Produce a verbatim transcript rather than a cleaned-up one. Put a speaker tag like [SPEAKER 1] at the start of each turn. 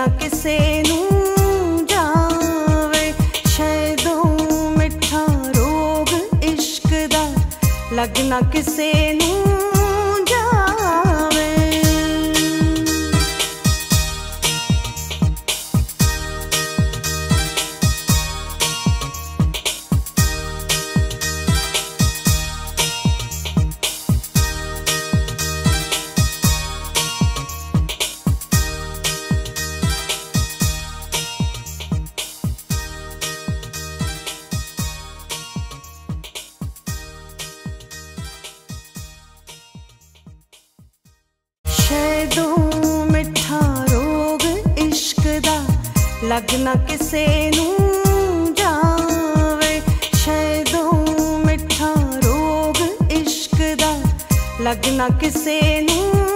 [SPEAKER 1] ਕਿਸੇ ਨੂੰ ਜਾਵੇ, ਸ਼ੈਦੋਂ ਮਿੱਠਾ ਰੋਗ ਇਸ਼ਕ ਦਾ ਲੱਗ ਨਾ ਕਿਸੇ ਨੂੰ ਜਾਵੇ। ਸ਼ੈਦੋਂ ਮਿੱਠਾ ਰੋਗ ਇਸ਼ਕ ਦਾ ਲੱਗ ਨਾ ਕਿਸੇ ਨੂੰ ਜਾਵੇ, ਸ਼ੈਦੋਂ ਮਿੱਠਾ ਰੋਗ ਇਸ਼ਕ ਦਾ ਲੱਗ ਨਾ ਕਿਸੇ ਨੂੰ